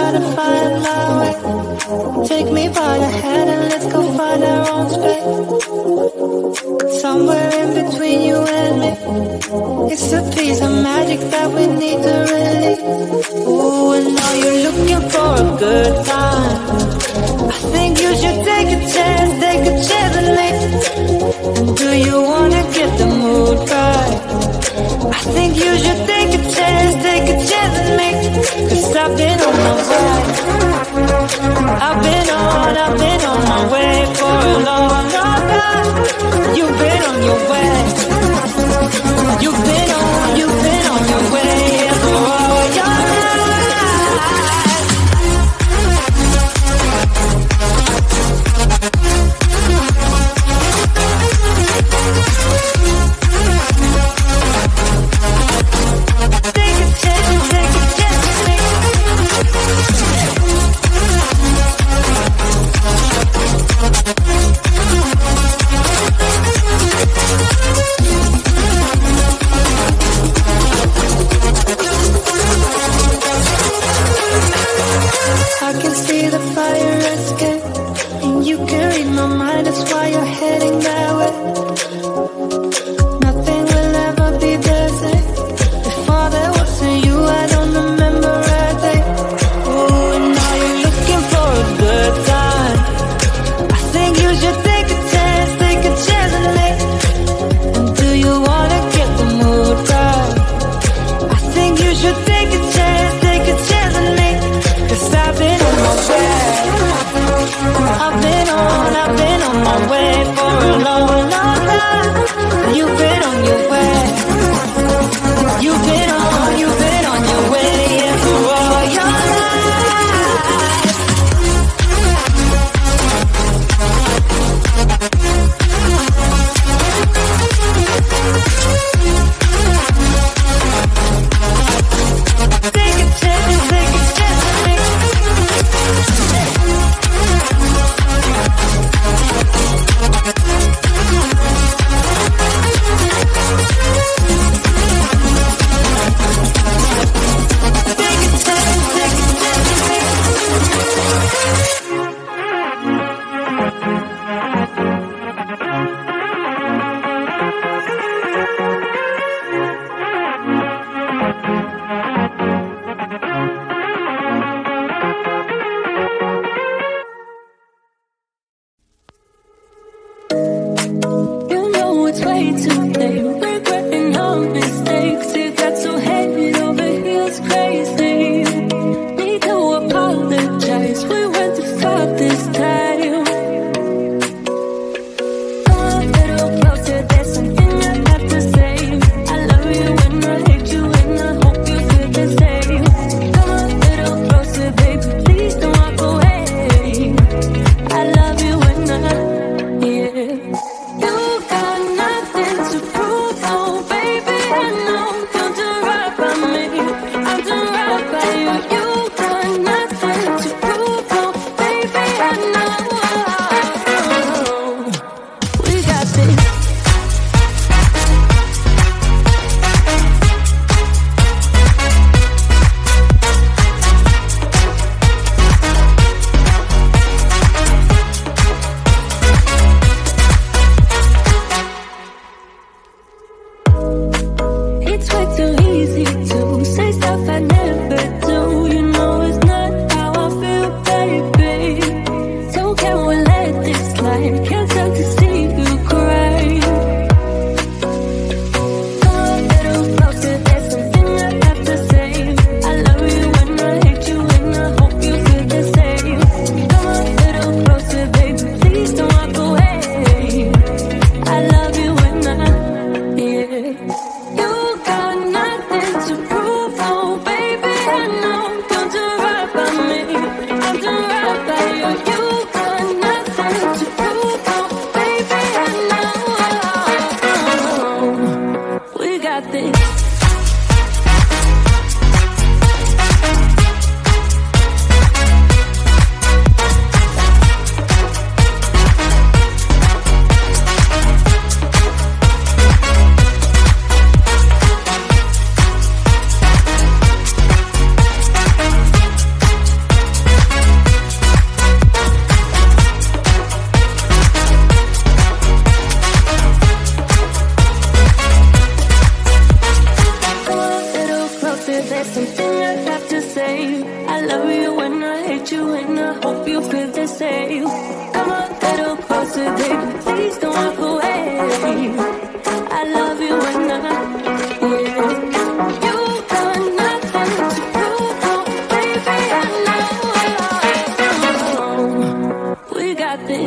try to find my way. Take me by the hand and let's go find our own space. Somewhere in between you and me, it's a piece of magic that we need to release. Ooh, and now you're looking for a good time. I think you should take a chance with me. And do you wanna get the mood right? I think you should take a chance with me. 'Cause I've been on my way. I've been on my way for a long, long time. You've been on your way. You've been on your way for all your life. Take a chance with me. I can see the fire escape, and you can read my mind, that's why you're heading that way. Nothing will ever be the same. Before there wasn't you, I don't remember a day. Oh, and now you're looking for a good time. I think you should take a chance with me. And do you wanna get the mood right? I think you should take a chance with me. 'Cause I've been on my way. I've been on my way for a long, long time. You've been on your way. You've been on your way, yeah, for all your life. Take a chance with me. something I have to say. I love you and I hate you and I hope you feel the same. Come a little closer, baby, please don't walk away. I love you and I, yeah. You got nothing to prove, oh, baby, I know. We got this.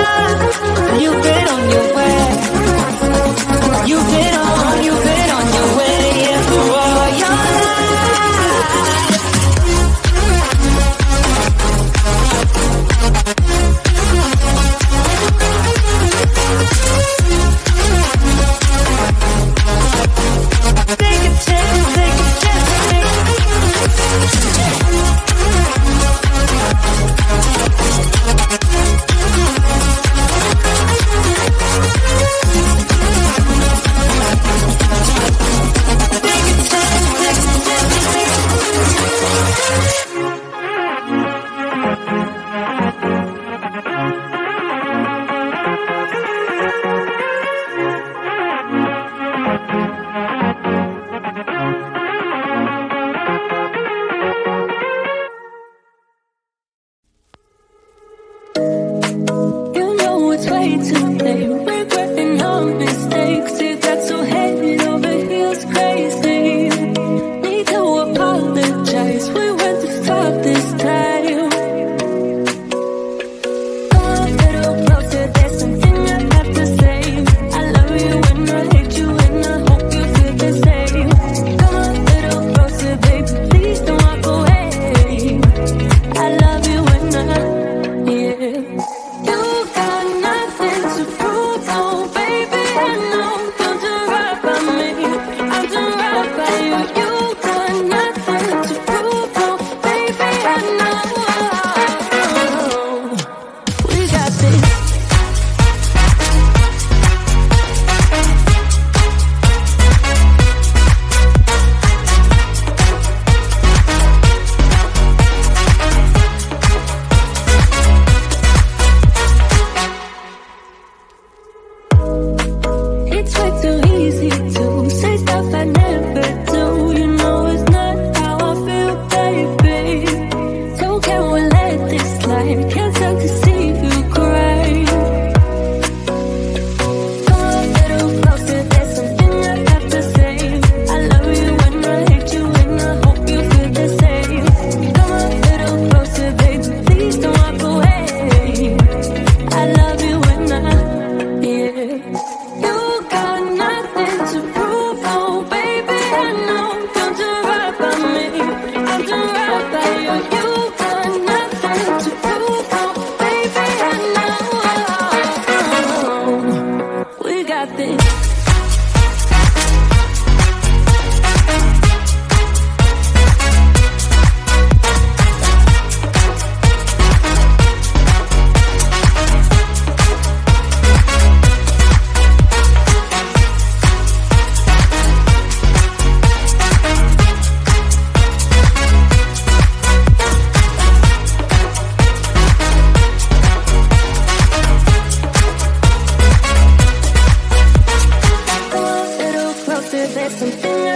You've been on your way. You've been on your way, yeah, for all your life. Take a chance, take a chance, take a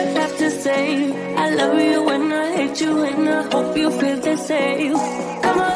I love you and I hate you and I hope you feel the same. Come on.